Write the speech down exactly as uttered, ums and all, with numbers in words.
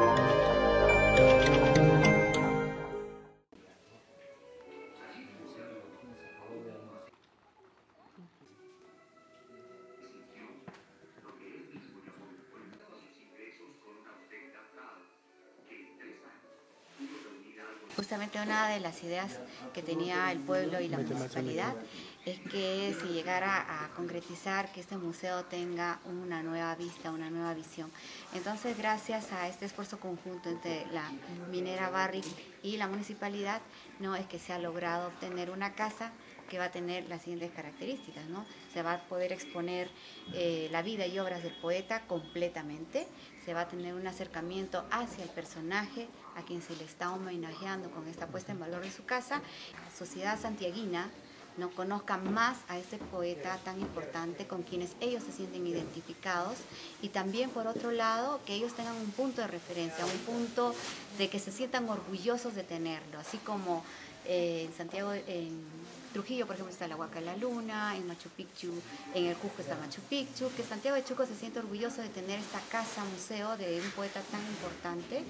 Justamente una de las ideas que tenía el pueblo y la municipalidad es que se llegara a concretizar que este museo tenga una nueva vista, una nueva visión. Entonces, gracias a este esfuerzo conjunto entre la minera Barrick y la municipalidad, no es que se ha logrado obtener una casa que va a tener las siguientes características, ¿no? Se va a poder exponer eh, la vida y obras del poeta completamente, se va a tener un acercamiento hacia el personaje a quien se le está homenajeando con esta puesta en valor de su casa. La sociedad santiaguina no conozca más a este poeta tan importante con quienes ellos se sienten identificados, y también por otro lado que ellos tengan un punto de referencia, un punto de que se sientan orgullosos de tenerlo, así como eh, en Santiago, en Trujillo, por ejemplo, está la Huaca de la Luna, en Machu Picchu, en el Cusco está Machu Picchu, que Santiago de Chuco se siente orgulloso de tener esta casa museo de un poeta tan importante.